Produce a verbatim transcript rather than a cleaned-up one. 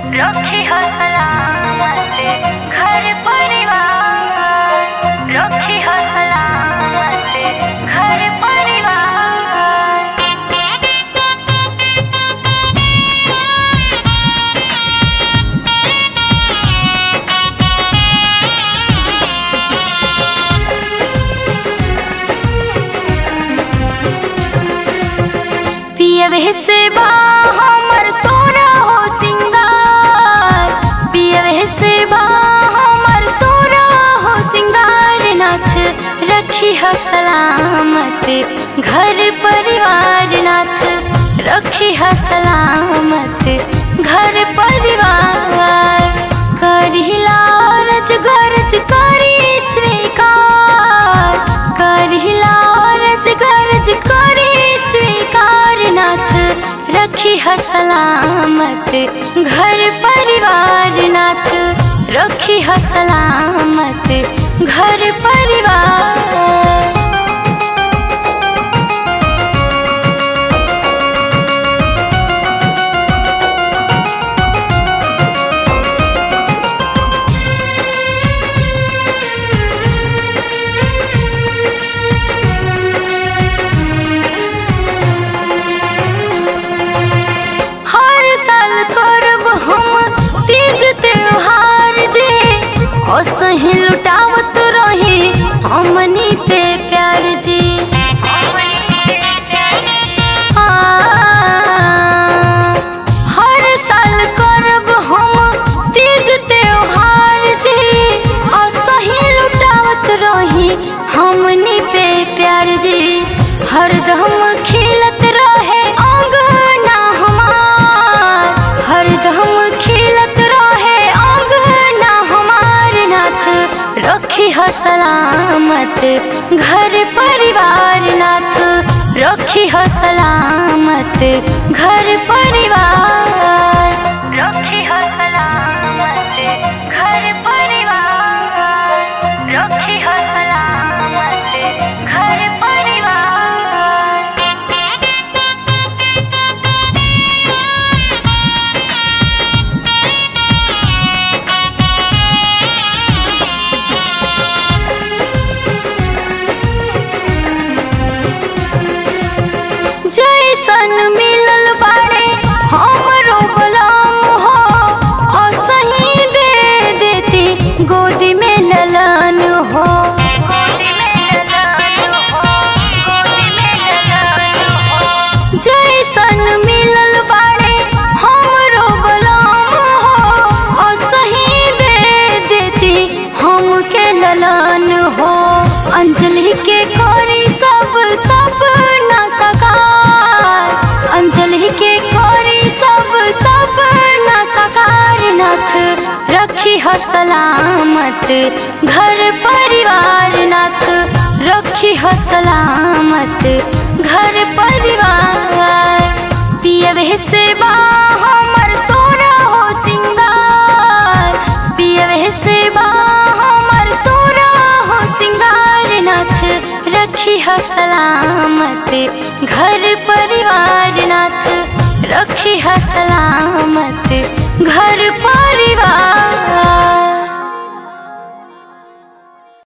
रखी हो सलामत घर परिवार, रखी हो सलामत घर परिवार। पियवे से बा हमर सोना हो सिंगार, पियवे से बा हमर सोना हो सिंगार। नाथ रखी हो सलामत घर परिवार, नाथ रखी हो सलामत घर परिवार। करिला रज गरज करी स्वीकार, करिला रज गरज करी स्वीकार। नाथ रखी हो सलामत घर परिवार, नाथ रखी हो सलामत घर परिवार। सही लुटावत रही हमनी पे प्यार जी, आ, हर साल करब हम तीज त्योहार जी। और सही लुटावत रही हमनी पे प्यार जी। हरदम खिलत रहे अंगना हमार, हरदम खिलत रहे अंगना हमार। नाथ रखी हो सलामत घर परिवार, नाथ रखी हो सलामत घर परिवार, रखी हो सलामत घर परिवार, रखी हो सलामत घर परिवार। जैसन मिलल बाड़े हमरो बलम हो, और सही दे देती गोदी में ललन हो, गोदी में ललन हो, गोदी में ललन हो। जैसन मिलल बाड़े हमरो बलम हो, और सही दे देती हमके ललन हो। अंजलि के करी सब सब ना सकार, अंजलि के करी सब सब ना सकार। नाथ रखी हो सलामत घर परिवार, नाथ रखी हो सलामत घर परिवार। पियवे से बा हमर सोना हो सिंगार, पियवे से बा हमर सोना हो सिंगार। नाथ रखी हो सलामत घर परिवार, नाथ रखी हो सलामत घर परिवार।